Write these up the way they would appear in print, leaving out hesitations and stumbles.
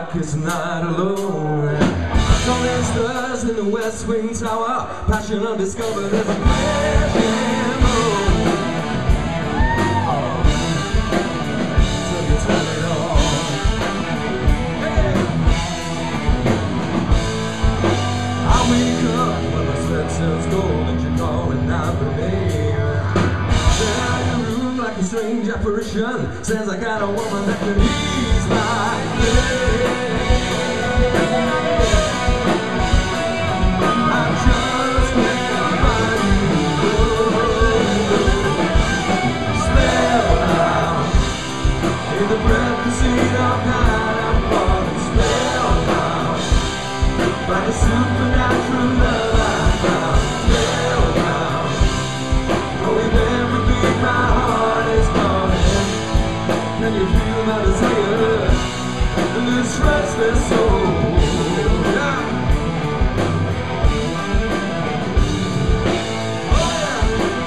darkest night alone. Falling stars in the West Wing Tower, passion undiscovered as a passion mode. Till you turn it on. Hey. I wake up when the sweat turns gold and you're calling out for me. Like a strange apparition, says I got a woman that can ease my pain. I just can't find you. Spellbound in the breath and seed of night, I'm falling spellbound by the supernatural love I found. Spellbound, oh, with every beat my heart is calling. Can you feel my desire in this restless soul? Yeah. Oh yeah.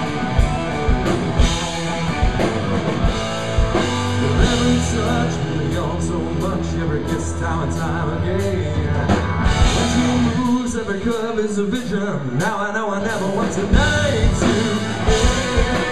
Every touch really on so much, every kiss time and time again. When you moves, every curve is a vision. Now I know I never want tonight to end.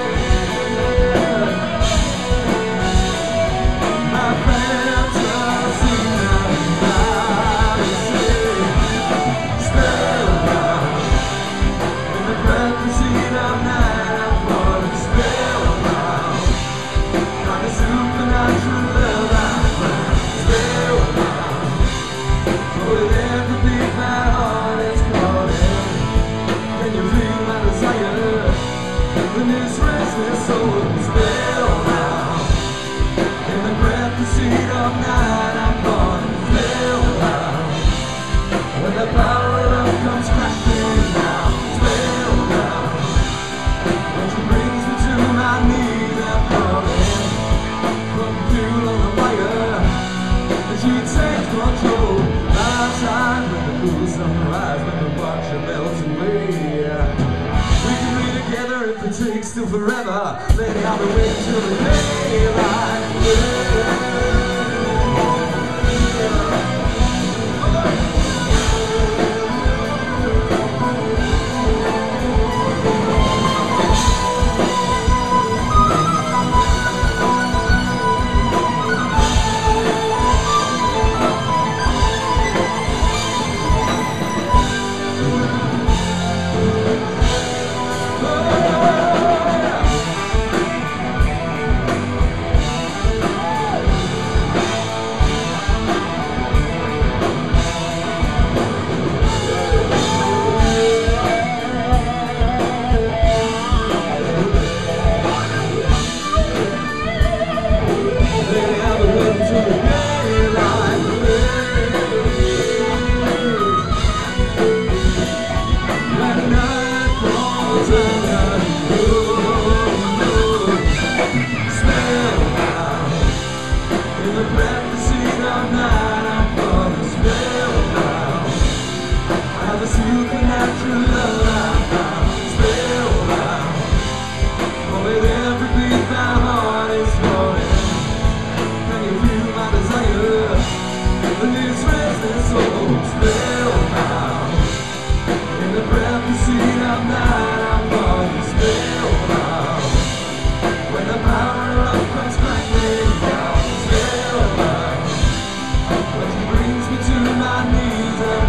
Takes till forever, lady, I'll be waiting till the daylight.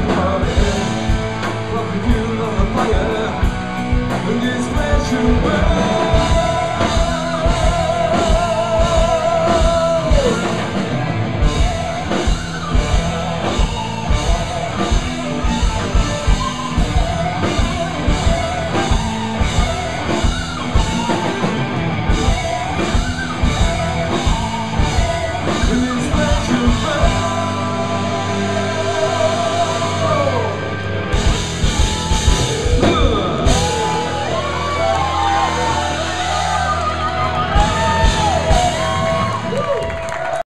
This flesh and blood.